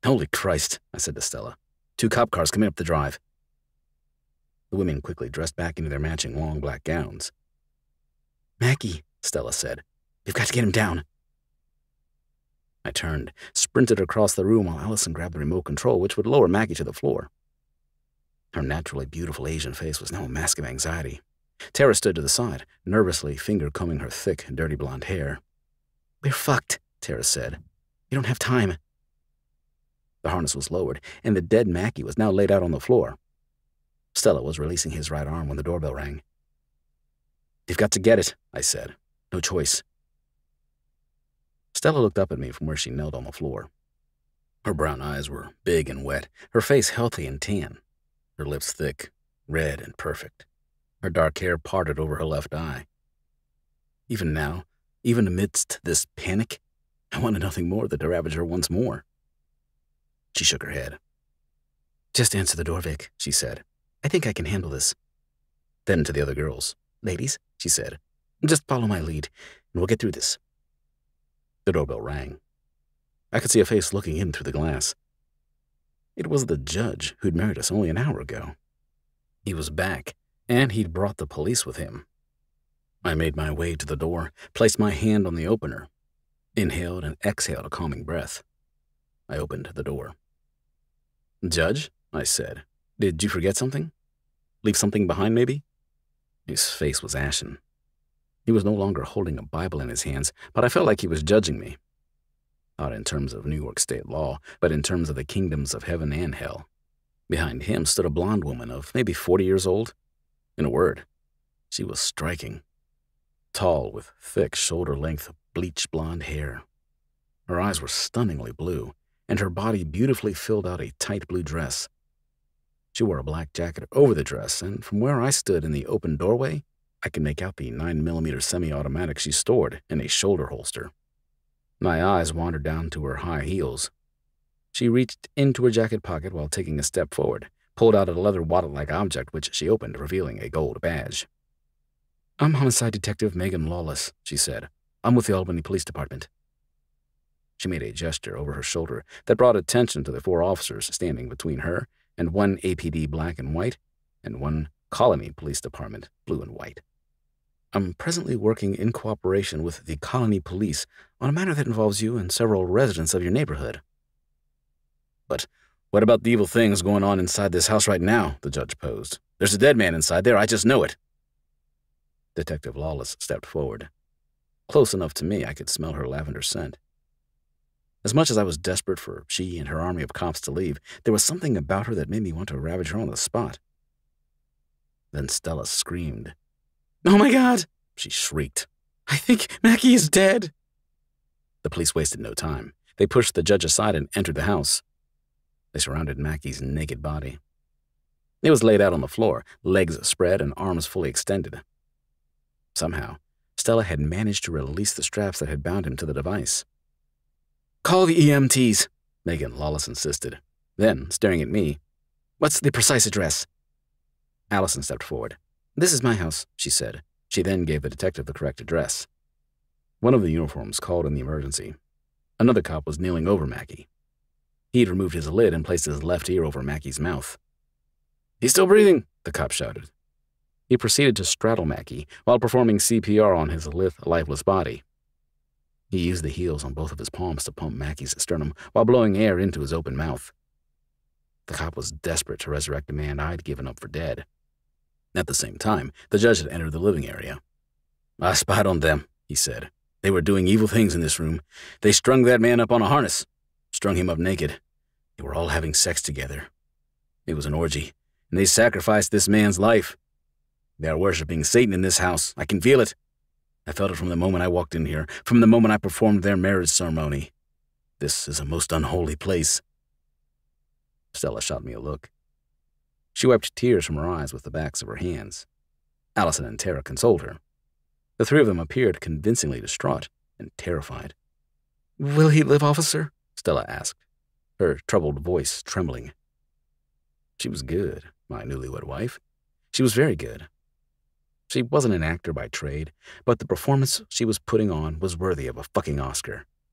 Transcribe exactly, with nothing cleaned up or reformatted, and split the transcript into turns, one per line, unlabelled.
Holy Christ, I said to Stella. Two cop cars coming up the drive. The women quickly dressed back into their matching long black gowns. Maggie, Stella said, we've got to get him down. I turned, sprinted across the room while Allison grabbed the remote control, which would lower Maggie to the floor. Her naturally beautiful Asian face was now a mask of anxiety. Tara stood to the side, nervously finger-combing her thick, dirty blonde hair. We're fucked, Tara said. We don't have time. The harness was lowered, and the dead Mackie was now laid out on the floor. Stella was releasing his right arm when the doorbell rang. You've got to get it, I said. No choice. Stella looked up at me from where she knelt on the floor. Her brown eyes were big and wet, her face healthy and tan, her lips thick, red and perfect, her dark hair parted over her left eye. Even now, even amidst this panic, I wanted nothing more than to ravage her once more. She shook her head. Just answer the door, Vic, she said. I think I can handle this. Then to the other girls. Ladies, she said, just follow my lead, and we'll get through this. The doorbell rang. I could see a face looking in through the glass. It was the judge who'd married us only an hour ago. He was back, and he'd brought the police with him. I made my way to the door, placed my hand on the opener, inhaled and exhaled a calming breath. I opened the door. Judge, I said, did you forget something? Leave something behind, maybe? His face was ashen. He was no longer holding a Bible in his hands, but I felt like he was judging me. Not in terms of New York state law, but in terms of the kingdoms of heaven and hell. Behind him stood a blonde woman of maybe forty years old. In a word, she was striking. Tall, with thick, shoulder-length, bleach blonde hair. Her eyes were stunningly blue, and her body beautifully filled out a tight blue dress. She wore a black jacket over the dress, and from where I stood in the open doorway, I could make out the nine millimeter semi-automatic she stored in a shoulder holster. My eyes wandered down to her high heels. She reached into her jacket pocket while taking a step forward, pulled out a leather wallet-like object which she opened, revealing a gold badge. I'm Homicide Detective Megan Lawless, she said. I'm with the Albany Police Department. She made a gesture over her shoulder that brought attention to the four officers standing between her and one A P D black and white and one Colony Police Department blue and white. I'm presently working in cooperation with the Colony Police on a matter that involves you and several residents of your neighborhood. But what about the evil things going on inside this house right now? The judge posed. There's a dead man inside there, I just know it. Detective Lawless stepped forward. Close enough to me I could smell her lavender scent. As much as I was desperate for she and her army of cops to leave, there was something about her that made me want to ravage her on the spot. Then Stella screamed. Oh my God, she shrieked. I think Mackie is dead. The police wasted no time. They pushed the judge aside and entered the house. They surrounded Mackie's naked body. It was laid out on the floor, legs spread and arms fully extended. Somehow, Stella had managed to release the straps that had bound him to the device. Call the E M Ts, Megan Lawless insisted. Then, staring at me, what's the precise address? Allison stepped forward. This is my house, she said. She then gave the detective the correct address. One of the uniforms called in the emergency. Another cop was kneeling over Mackie. He'd removed his lid and placed his left ear over Mackie's mouth. He's still breathing, the cop shouted. He proceeded to straddle Mackie while performing C P R on his lithe, lifeless body. He used the heels on both of his palms to pump Mackie's sternum while blowing air into his open mouth. The cop was desperate to resurrect a man I'd given up for dead. At the same time, the judge had entered the living area. I spied on them, he said. They were doing evil things in this room. They strung that man up on a harness, strung him up naked. They were all having sex together. It was an orgy, and they sacrificed this man's life. They are worshiping Satan in this house. I can feel it. I felt it from the moment I walked in here, from the moment I performed their marriage ceremony. This is a most unholy place. Stella shot me a look. She wiped tears from her eyes with the backs of her hands. Allison and Tara consoled her. The three of them appeared convincingly distraught and terrified. Will he live, officer? Stella asked, her troubled voice trembling. She was good, my newlywed wife. She was very good. She wasn't an actor by trade, but the performance she was putting on was worthy of a fucking Oscar.